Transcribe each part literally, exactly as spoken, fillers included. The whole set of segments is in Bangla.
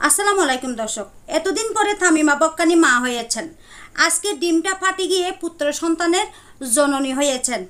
আসসালামু আলাইকুম দর্শক, এতদিন পরে তামিমা বক্কানি মা হয়েছেন। আজকে ডিমটা ফাটে গিয়ে পুত্র সন্তানের জননী হয়েছেন।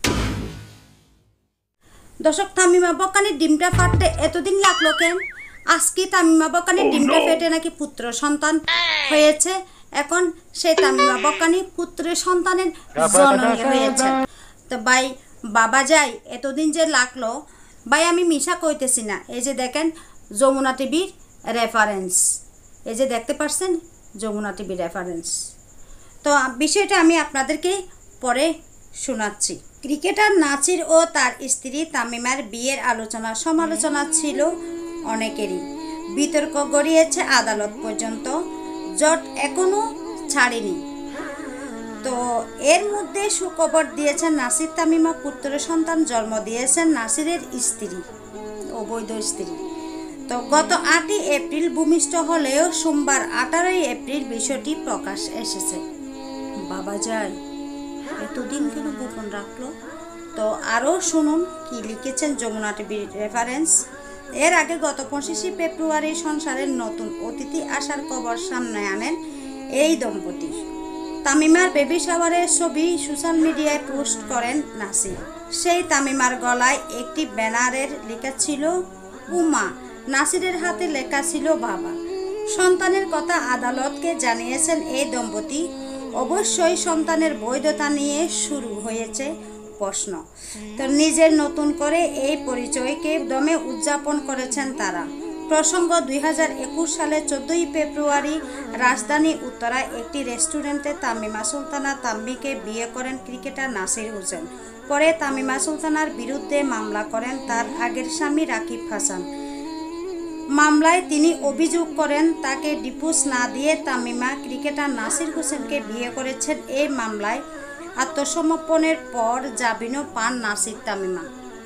দর্শক, তামিমা বক্কানির ডিমটা ফাটতে এতদিন লাগলো কেন? আজকে তামিমা বক্কানির ডিমটা ফেটে নাকি পুত্র সন্তান হয়েছে। এখন সেই তামিমা বক্কানি পুত্র সন্তানের জননী হয়েছে। তো ভাই বাবা যাই এতদিন যে লাগলো, ভাই আমি মিশা কইতেছি না। এই যে দেখেন যমুনা টিভির রেফারেন্স, এই যে দেখতে পাচ্ছেন যমুনা টিভির রেফারেন্স। তো বিষয়টা আমি আপনাদেরকে পরে শোনাচ্ছি। ক্রিকেটার নাসির ও তার স্ত্রী তামিমার বিয়ের আলোচনা সমালোচনা ছিল অনেকেরই। বিতর্ক গড়িয়েছে আদালত পর্যন্ত, জট এখনো ছাড়েনি। তো এর মধ্যে সুখবর দিয়েছেন নাসির তামিমা পুত্র সন্তান জন্ম দিয়েছেন নাসিরের স্ত্রী, অবৈধ স্ত্রী। তো গত আটই এপ্রিল ভূমিষ্ঠ হলেও সোমবার আঠারোই এপ্রিল বিষয়টি প্রকাশ এসেছে। বাবা যায় এতদিন কেন গোপন রাখলো? তো আরও শুনুন কি লিখেছেন যমুনা টিভির রেফারেন্স। এর আগে গত পঁচিশে ফেব্রুয়ারি সংসারের নতুন অতিথি আসার খবর সামনে আনেন এই দম্পতি। তামিমার বেবি শাওয়ারের ছবি সোশ্যাল মিডিয়ায় পোস্ট করেন নাসির। সেই তামিমার গলায় একটি ব্যানারের লেখা ছিল উমা, নাসিরের হাতে লেখা ছিল বাবা। সন্তানের কথা আদালতকে জানিয়েছেন এই দম্পতি। অবশ্যই সন্তানের বৈধতা নিয়ে শুরু হয়েছে প্রশ্ন। তো নিজের নতুন করে এই পরিচয়কে দমে উদযাপন করেছেন তারা। প্রসঙ্গ, দুই হাজার একুশ সালে চোদ্দই ফেব্রুয়ারি রাজধানী উত্তরায় একটি রেস্টুরেন্টে তামিমা সুলতানা তাম্মিকে বিয়ে করেন ক্রিকেটার নাসির হোসেন। পরে তামিমা সুলতানার বিরুদ্ধে মামলা করেন তার আগের স্বামী রাকিব হাসান। মামলায় তিনি অভিযোগ করেন তাকে ডিভোর্স না দিয়ে তামিমা ক্রিকেটার নাসির হোসেনকে বিয়ে করেছেন। এই মামলায় আত্মসমর্পণের পর জামিনও পান নাসির তামিমা।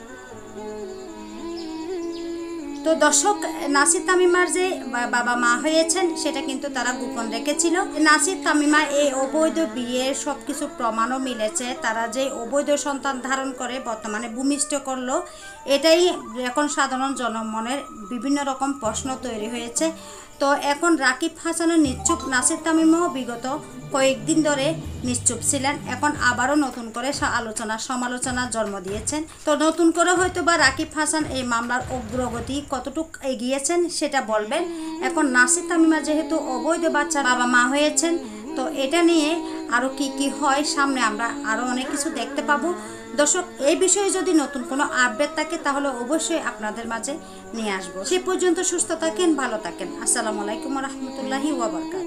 তো দর্শক, নাসির তামিমার যে বাবা মা হয়েছেন সেটা কিন্তু তারা গোপন রেখেছিল। নাসির তামিমা এই অবৈধ বিয়ের সব কিছু প্রমাণও মিলেছে। তারা যে অবৈধ সন্তান ধারণ করে বর্তমানে ভূমিষ্ঠ করলো, এটাই এখন সাধারণ জনমনের বিভিন্ন রকম প্রশ্ন তৈরি হয়েছে। তো এখন রাকিব হাসানের নিশ্চুপ, নাসির তামিমাও বিগত কয়েকদিন ধরে নিশ্চুপ ছিলেন। এখন আবারও নতুন করে আলোচনা সমালোচনা জন্ম দিয়েছেন। তো নতুন করে হয়তো বা রাকিব হাসান এই মামলার অগ্রগতি কতটুকু এগিয়েছেন সেটা বলবেন। এখন নাসির তামিমা যেহেতু অবৈধ বাচ্চা বাবা মা হয়েছেন, তো এটা নিয়ে আরও কি কি হয় সামনে আমরা আরও অনেক কিছু দেখতে পাবো। দর্শক, এই বিষয়ে যদি নতুন কোনো আপডেট থাকে তাহলে অবশ্যই আপনাদের মাঝে নিয়ে আসবো। সে পর্যন্ত সুস্থ থাকেন, ভালো থাকেন। আসসালামু আলাইকুম ওয়া রাহমাতুল্লাহি ওয়া বারাকাতুহু।